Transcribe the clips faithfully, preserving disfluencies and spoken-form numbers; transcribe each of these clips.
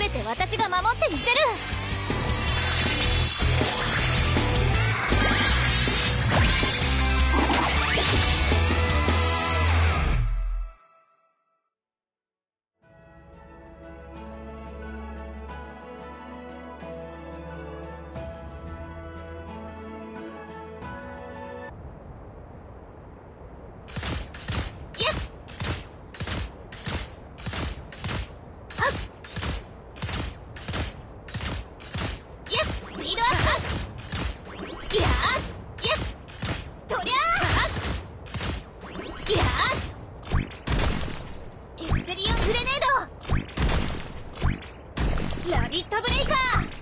全て私が守ってみせる。ラビットブレイカ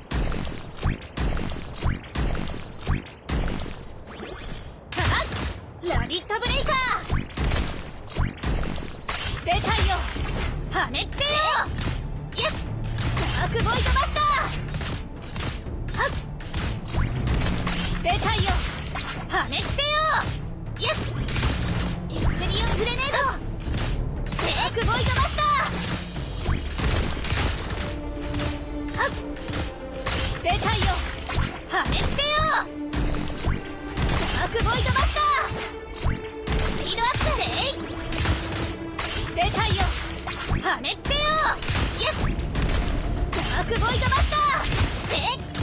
ー、ラビットブレイカー、世界を跳ねつけよう。イエスダークボイドバスター、世界を跳ねつけよう。イエスエクセリオングレネード、ダークボイドバスター、世界を跳ねつけよう。ダークボイドバスター、スピードアップレイ、世界を跳ねつけよう。イエスダークボイドバスター、せっ